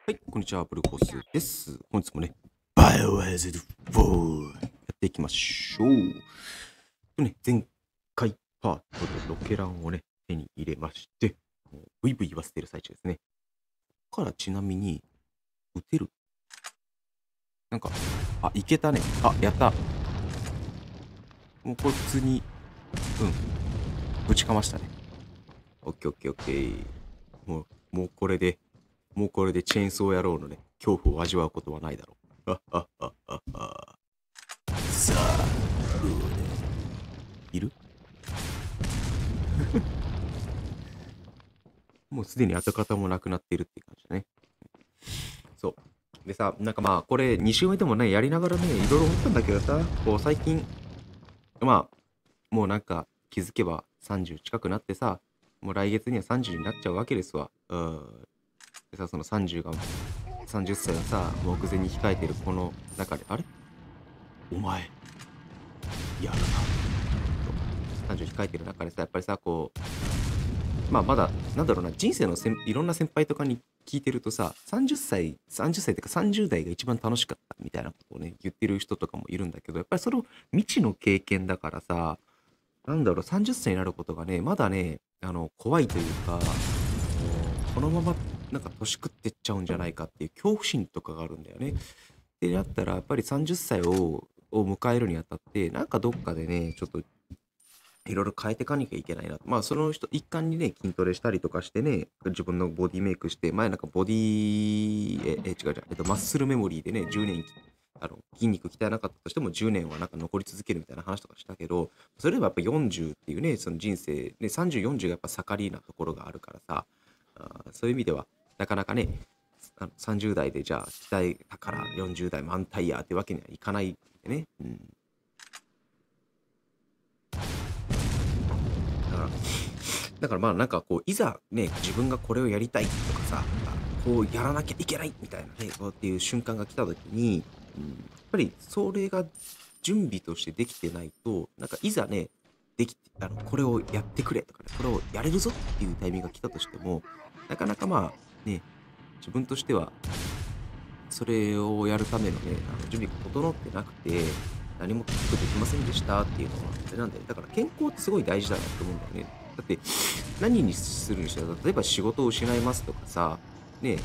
はい、こんにちは、ブルコスです。本日もね、バイオハザード4やっていきましょう。前回パートでロケランをね、手に入れまして、もうブイブイ言わせてる最中ですね。ここからちなみに、撃てるなんか、あ、いけたね。あ、やった。もうこれ普通に、ぶちかましたね。オッケーオッケーオッケー。もうこれでチェーンソー野郎のね、恐怖を味わうことはないだろう。さあ、どうだいるもうすでに跡形もなくなっているっていう感じだね。そう。でさ、なんかまあ、これ2週目でもね、やりながらね、いろいろ思ったんだけどさ、こう最近、まあ、もうなんか気づけば30近くなってさ、もう来月には30になっちゃうわけですわ。でさ、その30が、30歳をさ、目前に控えてるこの中で、あれお前、やるな。30控えてる中でさ、やっぱりさ、こう、まあまだ、なんだろうな、人生のいろんな先輩とかに聞いてるとさ、30歳っていうか30代が一番楽しかったみたいなことをね、言ってる人とかもいるんだけど、やっぱりそれを未知の経験だからさ、なんだろう、30歳になることがね、まだね、怖いというか、このままなんか年食ってっちゃうんじゃないかっていう恐怖心とかがあるんだよね。で、なったら、やっぱり30歳を迎えるにあたって、なんかどっかでね、ちょっといろいろ変えていかなきゃいけないな。まあ、その人、一環にね、筋トレしたりとかしてね、自分のボディメイクして、前なんかボディ、違う違う、マッスルメモリーでね、10年、筋肉鍛えなかったとしても10年はなんか残り続けるみたいな話とかしたけど、それはやっぱ40っていうね、その人生、ね、30、40がやっぱ盛りなところがあるからさ、そういう意味では、なかなかね、30代でじゃあ鍛えたから40代満タイヤってわけにはいかないんでね。だからだからまあなんかこういざね自分がこれをやりたいとかさこうやらなきゃいけないみたいなねこうっていう瞬間が来た時に、やっぱりそれが準備としてできてないとなんかいざねできてこれをやってくれとかねこれをやれるぞっていうタイミングが来たとしてもなかなかまあね自分としてはそれをやるためのね、準備が整ってなくて、何も結局できませんでしたっていうのは、あれなんだよね。だから健康ってすごい大事だなって思うんだよね。だって、何にするにしても、例えば仕事を失いますとかさ、ね、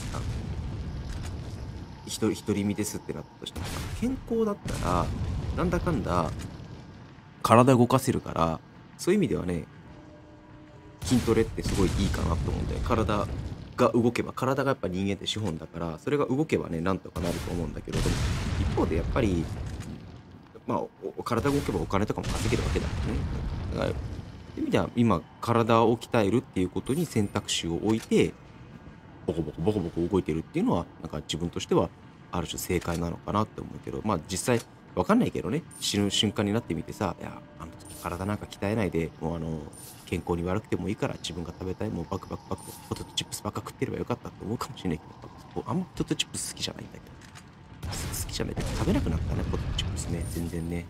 独り身ですってなったとしてもさ、健康だったら、なんだかんだ体動かせるから、そういう意味ではね、筋トレってすごいいいかなと思うんだよ。体が動けば、体がやっぱ人間って資本だから、それが動けばね、なんとかなると思うんだけど、でも一方でやっぱり、まあ、体が動けばお金とかも稼げるわけだからね。だから、そういう意味では今、体を鍛えるっていうことに選択肢を置いて、ボコボコボコボコ動いてるっていうのは、なんか自分としては、ある種正解なのかなって思うけど、まあ実際、わかんないけどね、死ぬ瞬間になってみてさ、いや、あの時体なんか鍛えないで、もう健康に悪くてもいいから自分が食べたいもうバクバクバクポテトチップスばっか食ってればよかったって思うかもしれないけど、あんまポテトチップス好きじゃないんだけど、好きじゃないけど食べなくなったね、ポテトチップスね、全然ね。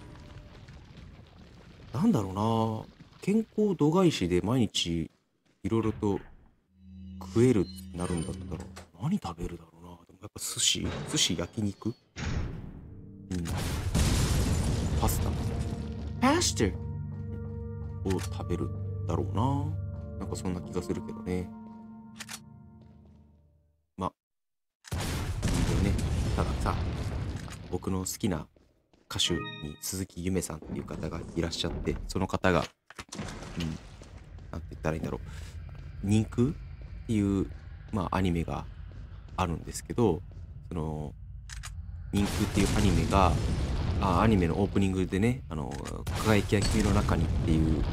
なんだろうな健康度外視で毎日いろいろと食えるってなるんだったら何食べるだろうな。でもやっぱ寿司、焼肉、パスタ、パスタを食べるだろうな。なんかそんな気がするけどね。まあ、全然ね、たださ、僕の好きな歌手に鈴木ゆめさんっていう方がいらっしゃって、その方が、なんて言ったらいいんだろう。人空っていう、まあ、アニメがあるんですけど、その、人空っていうアニメが、アニメのオープニングでね、輝きや君の中にっていう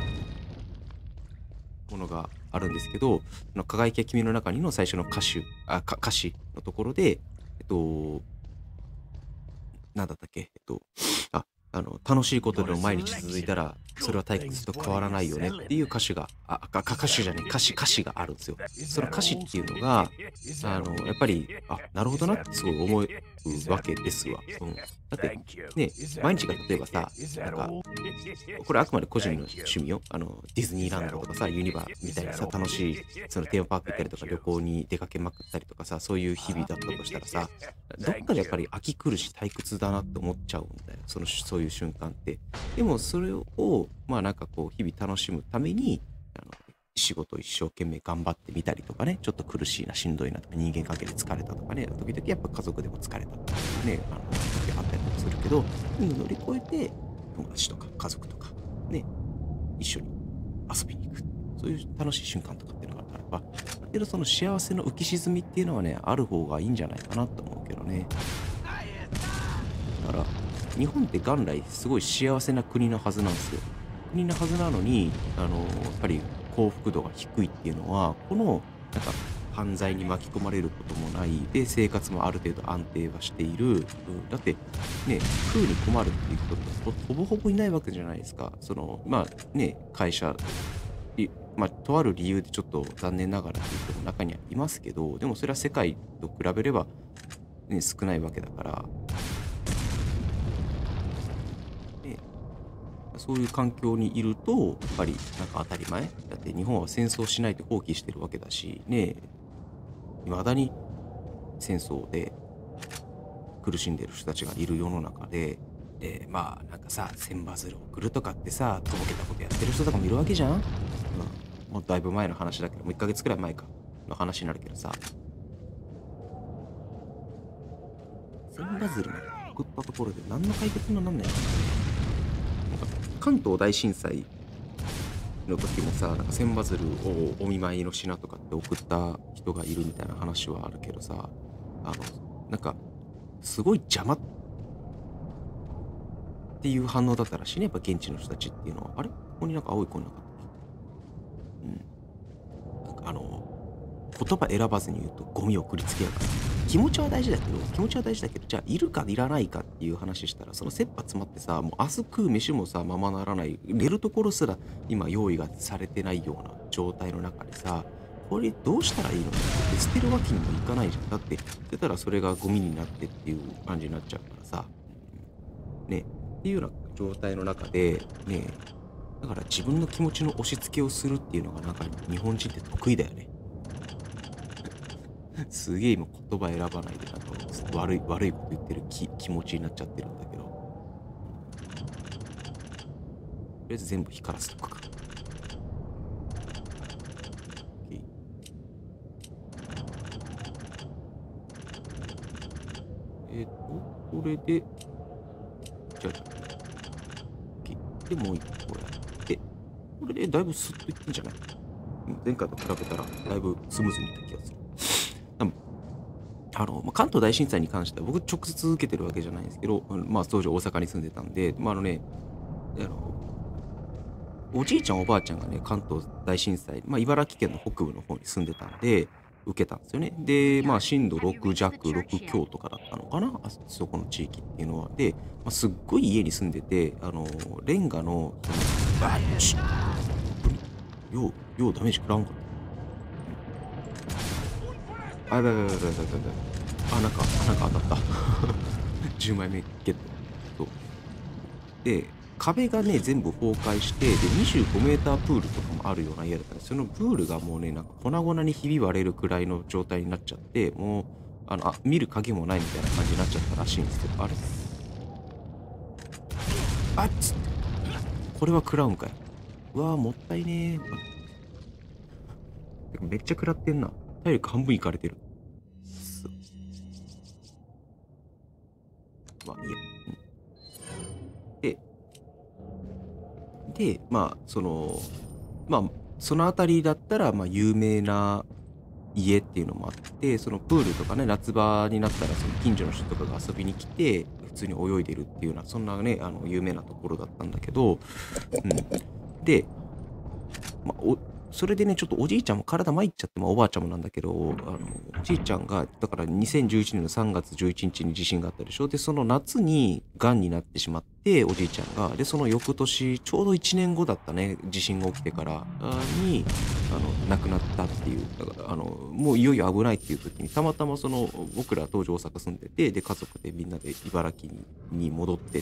ものがあるんですけど、その輝きや君の中にの最初の歌詞のところで、なんだったっけ、 楽しいことでも毎日続いたら、それは退屈と変わらないよねっていう歌詞が、歌詞じゃねえ、歌詞があるんですよ。その歌詞っていうのが、やっぱり、なるほどなってすごい思うわけですわ。うん。だって、ね、毎日が例えばさ、なんか、これあくまで個人の趣味よ。ディズニーランドとかさ、ユニバみたいなさ、楽しい、そのテーマパーク行ったりとか旅行に出かけまくったりとかさ、そういう日々だったとしたらさ、どっかでやっぱり飽き苦し退屈だなって思っちゃうんだよ。そういう瞬間って。でもそれを、まあなんかこう、日々楽しむために、あの、仕事を一生懸命頑張ってみたりとかね、ちょっと苦しいな、しんどいなとか、人間関係で疲れたとかね、時々やっぱ家族でも疲れたとかね、時あったりとかするけど、乗り越えて、友達とか家族とか、ね、一緒に遊びに行く。そういう楽しい瞬間とかっていうのがあれば、ある程度その幸せの浮き沈みっていうのはね、ある方がいいんじゃないかなと思うけどね。だから、日本って元来すごい幸せな国のはずなんですよ。国のはずなのに、やっぱり幸福度が低いっていうのは、この、なんか、犯罪に巻き込まれることもない、で、生活もある程度安定はしている。だって、ね、食うに困るっていう人ってほぼほぼいないわけじゃないですか。まあね、会社、まあ、とある理由でちょっと残念ながらっていう人も中にはいますけど、でもそれは世界と比べれば、ね、少ないわけだから、ね、そういう環境にいると、やっぱりなんか当たり前だって日本は戦争しないと放棄してるわけだし、ね、未だに戦争で苦しんでる人たちがいる世の中で、まあなんかさ、千羽鶴を送るとかってさ、とぼけたことやってる人とかもいるわけじゃん。もうだいぶ前の話だけど、もう1ヶ月くらい前かの話になるけどさ、千羽鶴なんか送ったところで何の解決にもなんないよ。なんか関東大震災の時もさ、なんか千羽鶴をお見舞いの品とかって送った人がいるみたいな話はあるけどさ、なんか、すごい邪魔っていう反応だったらしいね、やっぱ現地の人たちっていうのは。あれここになんか青い子なかったっけ。うん。なんか言葉選ばずに言うとゴミを送りつけやがる。気持ちは大事だけど、じゃあいるかいらないかっていう話したら、その切羽詰まってさ、もう明日食う飯もさ、ままならない、寝るところすら今用意がされてないような状態の中でさ、これどうしたらいいのって捨てるわけにもいかないじゃん。だって、捨てたらそれがゴミになってっていう感じになっちゃうからさ、ね、っていうような状態の中で、ね、だから自分の気持ちの押し付けをするっていうのがなんか日本人って得意だよね。すげえ今言葉選ばないでなんか悪いこと言ってる気持ちになっちゃってるんだけど、とりあえず全部光らせとくか。OK。これで、じゃあ、OK。で、もう一個やって、これでだいぶスッといってんじゃない。前回と比べたらだいぶスムーズにいった気がする。まあ、関東大震災に関しては僕直接受けてるわけじゃないんですけど、まあ当時大阪に住んでたんで、まああの、おじいちゃんおばあちゃんがね、関東大震災、まあ茨城県の北部の方に住んでたんで、受けたんですよね。で、まあ震度6弱、6強とかだったのかな、そこの地域っていうのは。で、まあ、すっごい家に住んでて、レンガの、本当に、ようダメージ食らわんかった。やばいやばいやばいやばいやばいやばい。なんか当たった。10枚目ゲット。そう。で、壁がね、全部崩壊して、で、25メータープールとかもあるような家だったんです。そのプールがもうね、なんか粉々にひび割れるくらいの状態になっちゃって、もう、見る影もないみたいな感じになっちゃったらしいんですけど、あれっつって。これは食らうんかい。うわー、もったいねー。てかめっちゃ食らってんな。体力半分いかれてる。まあいいや。で、まあ、まあ、その辺りだったら、まあ、有名な家っていうのもあって、そのプールとかね、夏場になったら、その近所の人とかが遊びに来て、普通に泳いでるっていうような、そんなね、有名なところだったんだけど、うん。で、まあ、それでね、ちょっとおじいちゃんも体参っちゃって、まあ、おばあちゃんもなんだけど、おじいちゃんが、だから2011年の3月11日に地震があったでしょ。で、その夏に癌になってしまって、おじいちゃんが。で、その翌年、ちょうど1年後だったね、地震が起きてからに、亡くなったっていう。だから、もういよいよ危ないっていう時に、たまたま僕ら当時大阪住んでて、で、家族でみんなで茨城に戻ってって、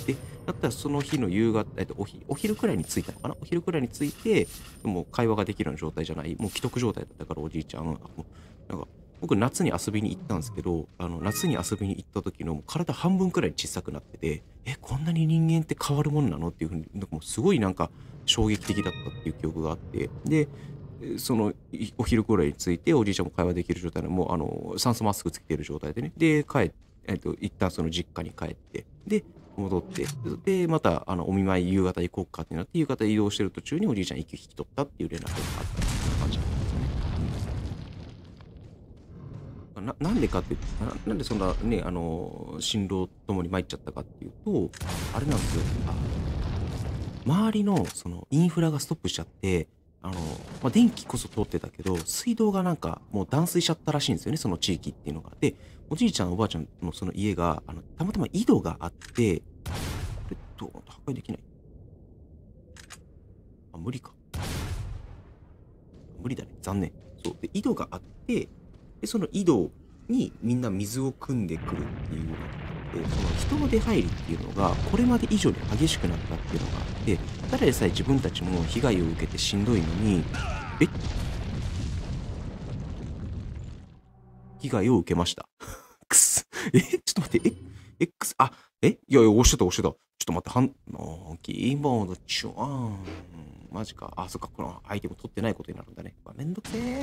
だったらその日の夕方、お昼くらいに着いたのかな。お昼くらいに着いて、もう会話ができるような状態じゃない、もう既得状態だったからおじいちゃん、なんか、僕夏に遊びに行ったんですけど、夏に遊びに行った時の体半分くらい小さくなってて、こんなに人間って変わるもんなのっていう風に、なんかもうすごいなんか衝撃的だったっていう記憶があって、で、お昼くらいに着いて、おじいちゃんも会話できる状態で、もう酸素マスクつけてる状態でね、で、一旦その実家に帰って、で、戻って、で、また、お見舞い夕方行こうかってなって、夕方移動してる途中におじいちゃん息引き取ったっていう連絡があったっていう感じなんですよね。なんでかってなんでそんなね、新郎ともに参っちゃったかっていうと、あれなんですよ。周りのそのインフラがストップしちゃって、電気こそ通ってたけど、水道がなんかもう断水しちゃったらしいんですよね、その地域っていうのが。で、おじいちゃんおばあちゃんのその家が、たまたま井戸があって、破壊できない。無理か。無理だね。残念。そう。で、井戸があって、で、その井戸にみんな水を汲んでくるっていうのがあって、その人の出入りっていうのが、これまで以上に激しくなったっていうのがあって、ただでさえ自分たちも被害を受けてしんどいのに、え被害を受けました。くす。ちょっと待って、X、いやいや、押してた、押してた。ちょっと待って、キーボード、マジか。そっか、このアイテム取ってないことになるんだね。めんどくせえ。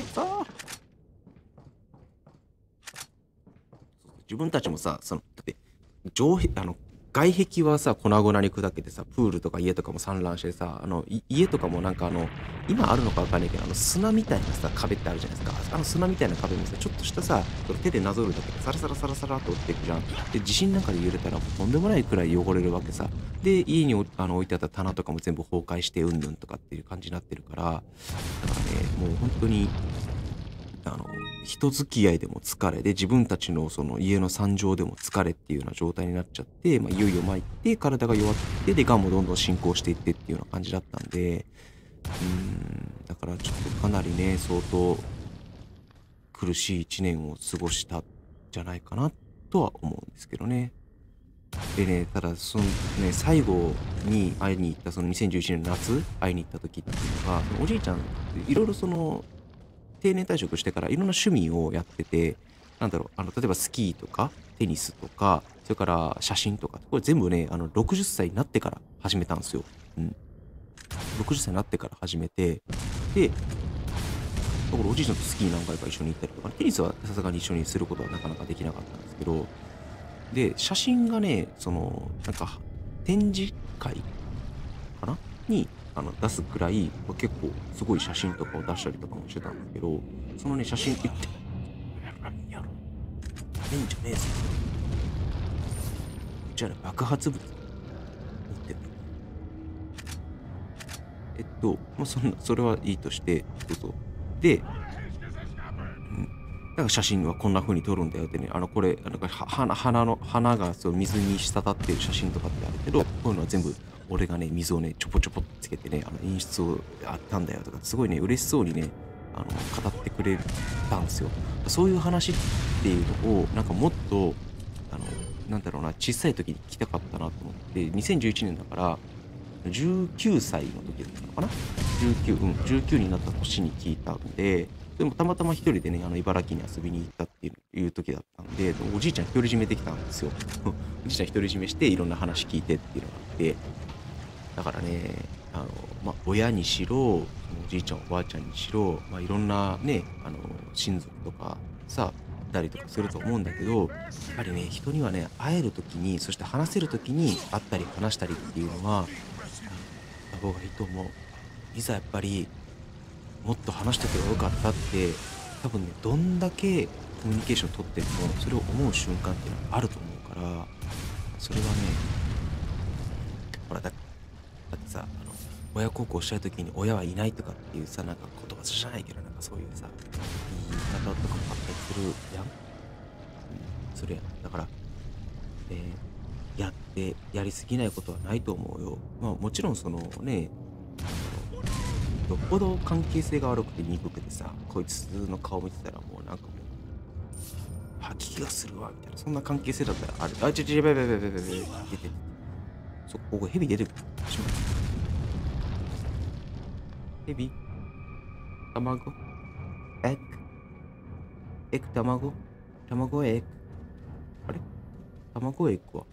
自分たちもさ、だって、外壁はさ、粉々に砕けてさ、プールとか家とかも散乱してさ、家とかもなんか今あるのかわかんないけど、砂みたいなさ、壁ってあるじゃないですか。砂みたいな壁もさ、ちょっとしたさ、手でなぞるだけでサラサラサラサラっと落ちていくじゃん。で、地震なんかで揺れたらとんでもないくらい汚れるわけさ。で、家に置いてあった棚とかも全部崩壊してうんぬんとかっていう感じになってるから、だからね、もう本当に、人付き合いでも疲れで、自分たちのその家の惨状でも疲れっていうような状態になっちゃって、いよいよ参って、体が弱って、で、癌もどんどん進行していってっていうような感じだったんで、だからちょっとかなりね、相当苦しい一年を過ごしたんじゃないかなとは思うんですけどね。でね、ただ、最後に会いに行った、その2011年の夏、会いに行った時っていうのが、おじいちゃん、いろいろ定年退職してからいろんな趣味をやってて、なんだろう、例えばスキーとか、テニスとか、それから写真とか、これ全部ね、60歳になってから始めたんですよ。うん。60歳になってから始めて、で、だからおじいちゃんとスキー何回か一緒に行ったりとか、テニスはさすがに一緒にすることはなかなかできなかったんですけど、で、写真がね、なんか、展示会かなに、出すくらい、結構すごい写真とかを出したりとかもしてたんですけど、そのね、写真、やろ。えんじゃねえぞ。うちはね、爆発物持ってる。それはいいとして、そうそう。で、だから写真はこんな風に撮るんだよってね、これ、なんか花がそう水に滴ってる写真とかってあるけど、こういうのは全部俺がね、水をね、ちょぽちょぽってつけてね、演出をあったんだよとか、すごいね、嬉しそうにね、語ってくれたんですよ。そういう話っていうのを、なんかもっと、なんだろうな、小さい時に聞きたかったなと思って、2011年だから、19歳の時だったのかな。19になった年に聞いたんで、でもたまたま一人でね、茨城に遊びに行ったっていう時だったんで、おじいちゃん独り占めできたんですよ。おじいちゃん独り占めしていろんな話聞いてっていうのがあって、だからね、親にしろ、おじいちゃんおばあちゃんにしろ、いろんなね、親族とかさ、いたりとかすると思うんだけど、やっぱりね、人にはね、会える時に、そして話せる時に会ったり話したりっていうのは、った方がいいと思う。いざやっぱり、もっと話しておけばよかったって、多分ね、どんだけコミュニケーション取っても、それを思う瞬間っていうのはあると思うから、それはね、ほら、だってさ、親孝行したい時に親はいないとかっていうさ、なんか言葉じゃないけど、なんかそういうさ、言い方とかもあったりするやん。するやん。だから、やっでやりすぎないことはないと思うよ。まあもちろんそのね、よっぽど関係性が悪くて憎くてさ、こいつの顔見てたらもうなんかもう、吐き気がするわ、みたいな。そんな関係性だったらある。あ、やばいやばいやばいやばいやばい、出て。そこ、ここヘビ出てくる。しまった。ヘビ卵エッグエッグ卵エッグ。あれ卵エッグは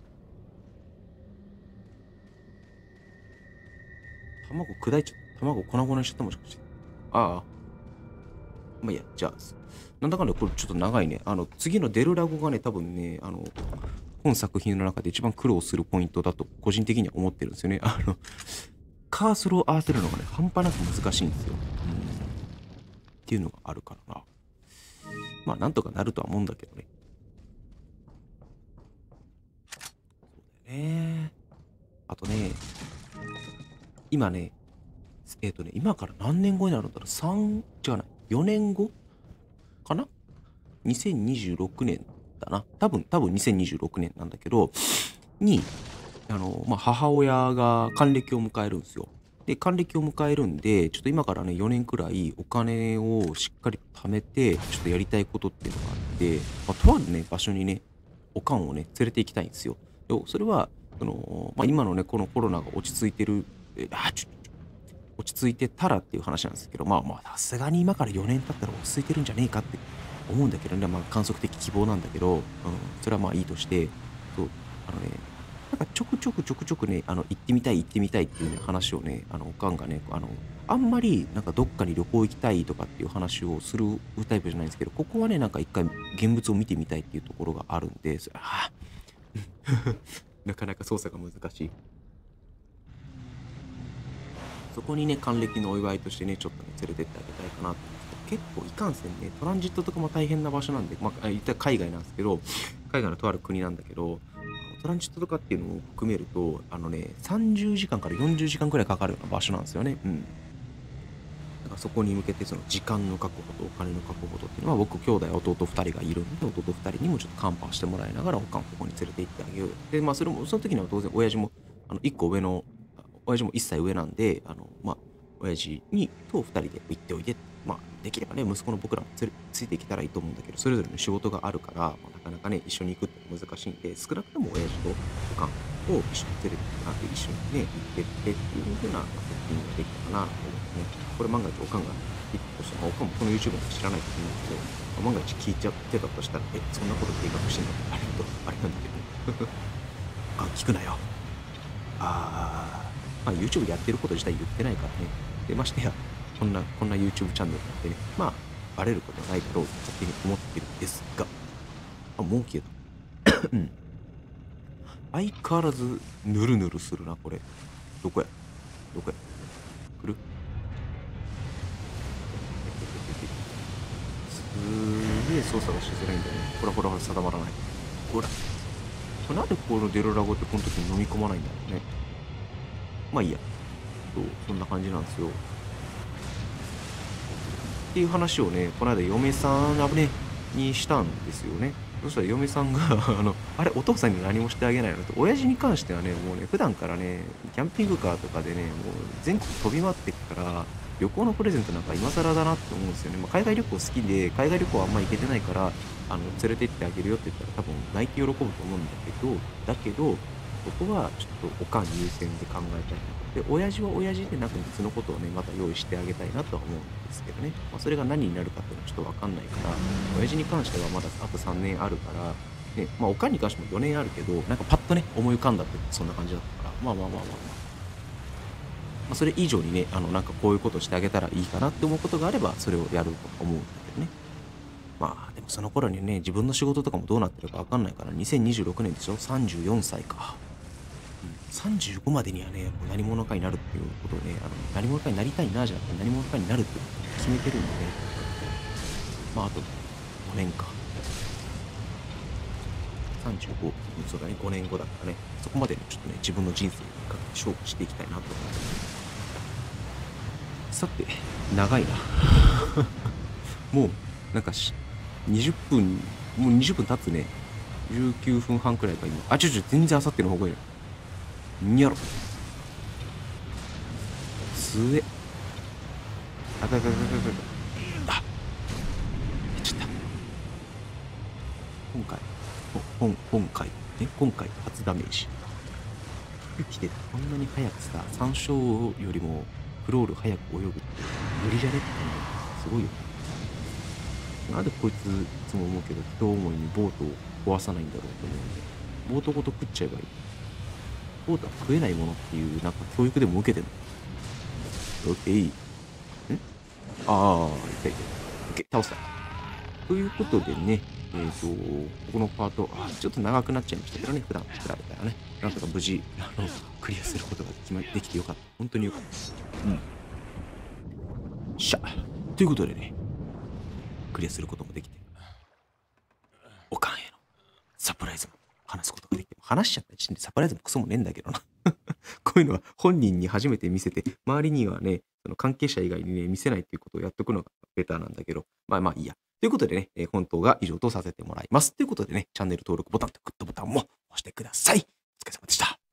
卵砕いちゃった。卵粉々にしちゃったもしかして。ああ。まあいいや、じゃあ、なんだかんだこれちょっと長いね。次のデルラゴがね、多分ね、本作品の中で一番苦労するポイントだと個人的には思ってるんですよね。カーソルを合わせるのがね、半端なく難しいんですよ。っていうのがあるからな。まあ、なんとかなるとは思うんだけどね。そうだよね。あとね、今ね、今から何年後になるんだろう。違うな。4年後かな？ 2026 年だな。多分2026年なんだけど、に、まあ、母親が還暦を迎えるんですよ。で、還暦を迎えるんで、ちょっと今からね、4年くらいお金をしっかり貯めて、ちょっとやりたいことっていうのがあって、まあ、とあるね、場所にね、おかんをね、連れて行きたいんですよ。で、それは、まあ、今のね、このコロナが落ち着いてる、落ち着いてたらっていう話なんですけど、まあまあ、さすがに今から4年経ったら落ち着いてるんじゃねえかって思うんだけどね、まあ観測的希望なんだけど、それはまあいいとして、そう、あのね、なんかちょくちょくね、行ってみたいっていうね、話をね、おかんがね、あんまりなんかどっかに旅行行きたいとかっていう話をするタイプじゃないんですけど、ここはね、なんか一回現物を見てみたいっていうところがあるんで、なかなか操作が難しい。そこにね、還暦のお祝いとしてね、ちょっとね、連れてってあげたいかなと思うんですけど、結構いかんせんね、トランジットとかも大変な場所なんで、まあ、言ったら海外なんですけど、海外のとある国なんだけど、トランジットとかっていうのを含めると、30時間から40時間くらいかかるような場所なんですよね。だからそこに向けて、その時間の確保とお金の確保とっていうのは、僕、兄弟、弟2人がいるんで、弟2人にもちょっとカンパしてもらいながら、おかんをここに連れて行ってあげようよ。で、まあ、その時には当然、親父も、1個上の、親父も1歳上なんで、まあ、親父と2人で行っておいで。まあ、できればね、息子の僕らもついていけたらいいと思うんだけど、それぞれの仕事があるから、まあ、なかなかね、一緒に行くって難しいんで、少なくとも親父とおかんを一緒に連れてってもらって、一緒にね、行ってってっていう風なセッティングができたかなと思ってね。これ万が一おかんがヒットしたら、おかんもこの YouTube も知らないと思うんだけど、万が一聞いちゃってたとしたら、そんなこと計画してんのあれなんだけど、あ、聞くなよ。まあ、YouTube やってること自体言ってないからね。で、ましてや、こんな YouTube チャンネルなんでね、まあ、バレることはないだろうと勝手に思ってるんですが、もう消えた。うん。相変わらず、ぬるぬるするな、これ。どこや来るすげえ操作がしづらいんだよね。ほら、定まらない。ほら。なんでこのデロラゴってこの時に飲み込まないんだろうね。まあいいや。そんな感じなんですよ。っていう話をね、この間嫁さん、危ねにしたんですよね。そしたら嫁さんがあれ、お父さんに何もしてあげないのと、親父に関してはね、もうね、普段からね、キャンピングカーとかでね、もう全国飛び回ってくから、旅行のプレゼントなんか今更だなって思うんですよね。まあ、海外旅行好きで、海外旅行あんま行けてないから、連れてってあげるよって言ったら多分泣いて喜ぶと思うんだけど、ここはちょっとおかん優先で考えたいなと。で、親父は親父でなんか別のことをね、また用意してあげたいなとは思うんですけどね。まあ、それが何になるかっていうのはちょっとわかんないから、親父に関してはまだあと3年あるから、ね、まあ、おかんに関しても4年あるけど、なんかパッとね、思い浮かんだってそんな感じだったから、まあ、それ以上にね、なんかこういうことしてあげたらいいかなって思うことがあれば、それをやると思うんだけどね。まあ、でもその頃にね、自分の仕事とかもどうなってるかわかんないから、2026年でしょ？ 34 歳か。35までにはね、もう何者かになるっていうことをね、何者かになりたいなじゃなくて、何者かになるっていうことを決めてるんでね。まあ、あと5年か。35、そうだね、5年後だからね、そこまでね、ちょっとね、自分の人生にかけて勝負していきたいなと思って。さて、長いな。もう、なんか20分、もう20分経つね。19分半くらいか今。全然あさっての方がいいな。 にゃろ。すえ。あかかかかかか。あ、やっちゃった。今回初ダメージ。来てこんなに早くさ、山椒よりもクロール早く泳ぐって無理じゃねってすごいよね。なんでこいついつも思うけど、人思いにボートを壊さないんだろうと思うんで、ボートごと食っちゃえばいい。ボートは食えないものっていう、なんか教育でも受けてんの？オッケー。ああ、痛い痛い。オッケー、倒した。ということでね、ここのパート、ちょっと長くなっちゃいましたけどね、普段比べたらね、なんとか無事、クリアすることができてよかった。本当によかった。しゃ。ということでね、クリアすることもできて、おかんへのサプライズも話すことができて、話しちゃった時点でサプライズもクソもねえんだけどな。こういうのは本人に初めて見せて、周りにはね、その関係者以外にね、見せないっていうことをやっとくのがベターなんだけど、まあいいや。ということでね、本当が以上とさせてもらいます。ということでね、チャンネル登録ボタンとグッドボタンも押してください。お疲れ様でした。